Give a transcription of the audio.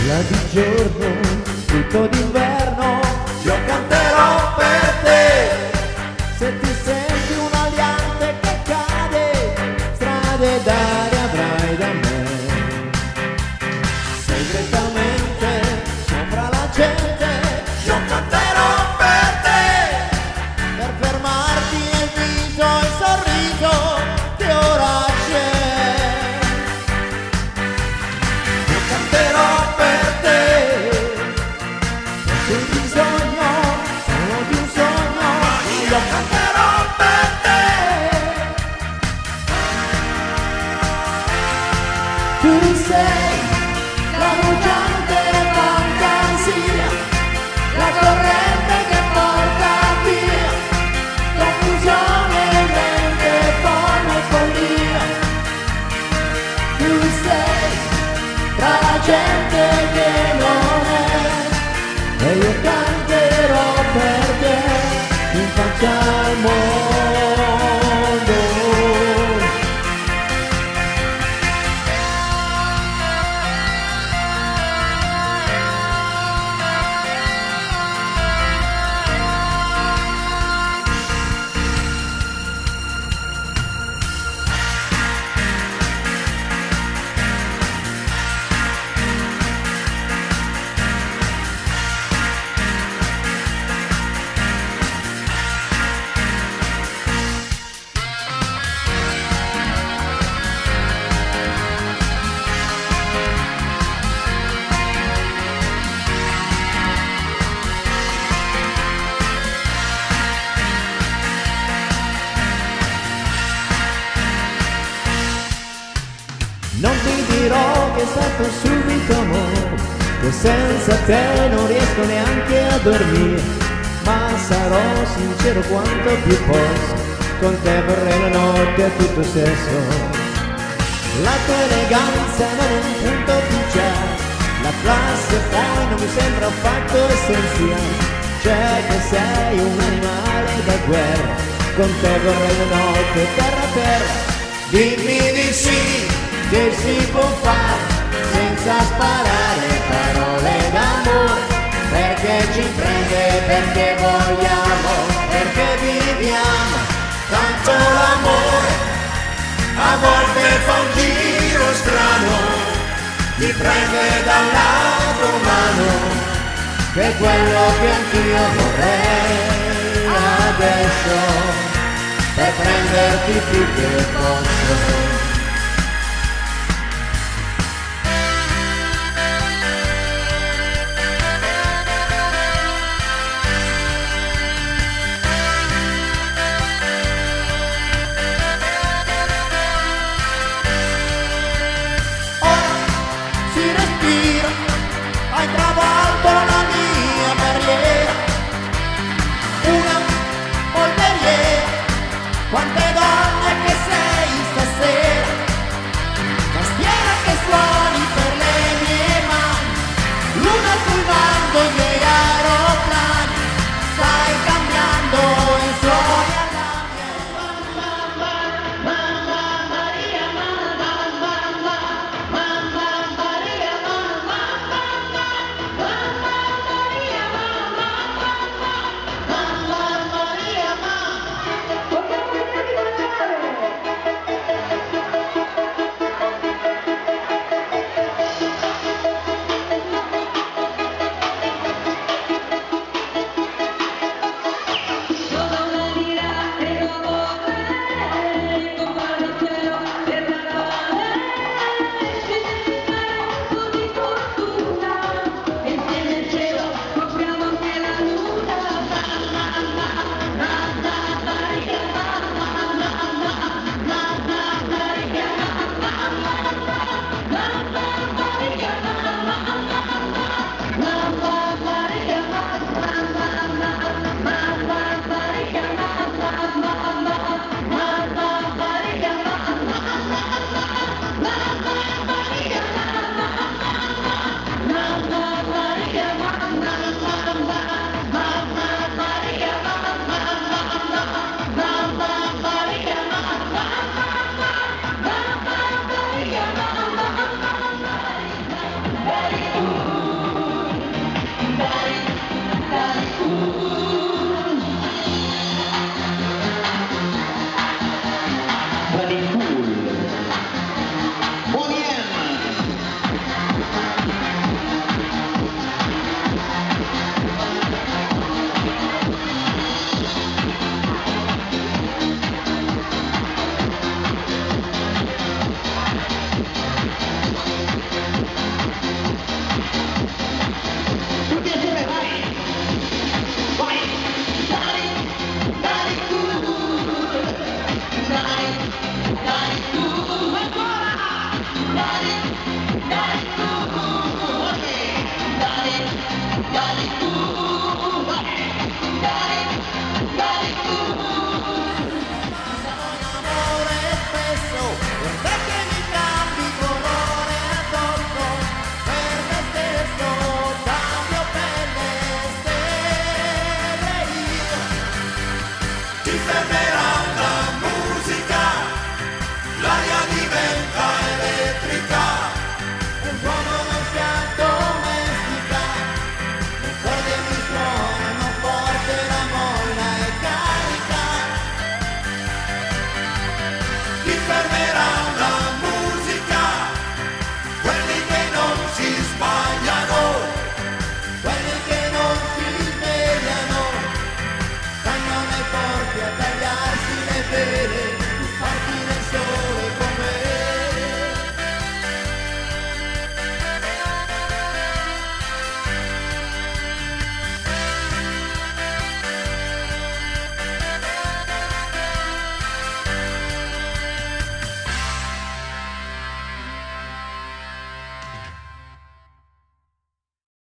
nulla di giorno, tutto d'inverno, io canterò per te. Se ti senti un aliante che cade, strade d'aria avrai da me. Segretamente sopra la gente io canterò per te, per fermarti il viso e il sorriso che ora c'è. Io canterò per te, perché hai bisogno solo di un sogno. Io canterò per te. Tu sei la bruciante fantasia, la corrente che porta via confusione, mente, forma e follia. Tu sei tra la gente che non è, e io canterò per te in faccia al mondo. Non ti dirò che è stato subito amore, che senza te non riesco neanche a dormire, ma sarò sincero quanto più posso, con te vorrei la notte a tutto sesso. La tua eleganza non è un punto cruciale, la classe poi non mi sembra affatto essenziale, cioè che sei un animale da guerra, con te vorrei la notte terra a terra. Dimmi di sì, che si può fare senza sparare parole d'amore, perché ci prende, perché vogliamo, perché viviamo tanto l'amore. A volte fa un giro strano, ti prende dall'altro mano, che è quello che anch'io vorrei adesso, per prenderti più che posso. Hai travolto la mia barriera, una polveriera, quante donne che sei stasera. Superman.